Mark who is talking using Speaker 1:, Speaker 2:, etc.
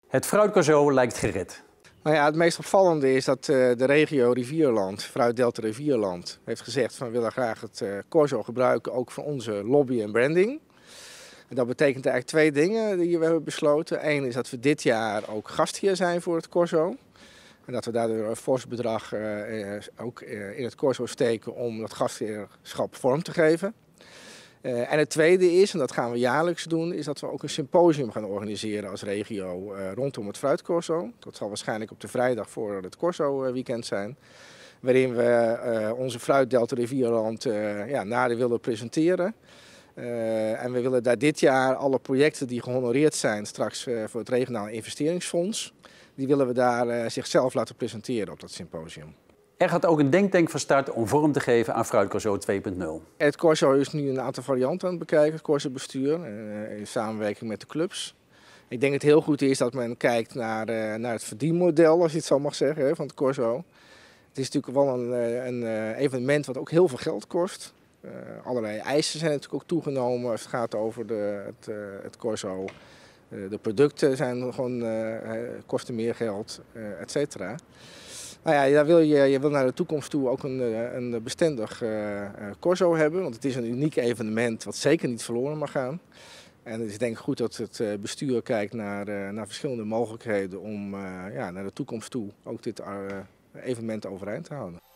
Speaker 1: Het Fruitcorso lijkt gered.
Speaker 2: Nou ja, het meest opvallende is dat de regio Rivierland, Fruitdelta Rivierland, heeft gezegd van we willen graag het Corso gebruiken ook voor onze lobby en branding. En dat betekent eigenlijk twee dingen die we hebben besloten. Eén is dat we dit jaar ook gastheer zijn voor het Corso. En dat we daardoor een fors bedrag ook in het Corso steken om dat gastheerschap vorm te geven. En het tweede is, en dat gaan we jaarlijks doen, is dat we ook een symposium gaan organiseren als regio rondom het Fruitcorso. Dat zal waarschijnlijk op de vrijdag voor het Corso weekend zijn. Waarin we onze Fruitdelta Rivierland nader willen presenteren. En we willen daar dit jaar alle projecten die gehonoreerd zijn straks voor het regionaal investeringsfonds, die willen we daar zichzelf laten presenteren op dat symposium.
Speaker 1: Er gaat ook een denktank van start om vorm te geven aan Fruitcorso 2.0.
Speaker 2: Het Corso is nu een aantal varianten aan het bekijken, het Corso-bestuur, in samenwerking met de clubs. Ik denk dat het heel goed is dat men kijkt naar het verdienmodel, als je het zo mag zeggen, van het Corso. Het is natuurlijk wel een evenement wat ook heel veel geld kost. Allerlei eisen zijn natuurlijk ook toegenomen als het gaat over het Corso. De producten zijn gewoon, kosten meer geld, et cetera. Nou ja, je wil naar de toekomst toe ook een bestendig Corso hebben. Want het is een uniek evenement wat zeker niet verloren mag gaan. En het is denk ik goed dat het bestuur kijkt naar verschillende mogelijkheden om naar de toekomst toe ook dit evenement overeind te houden.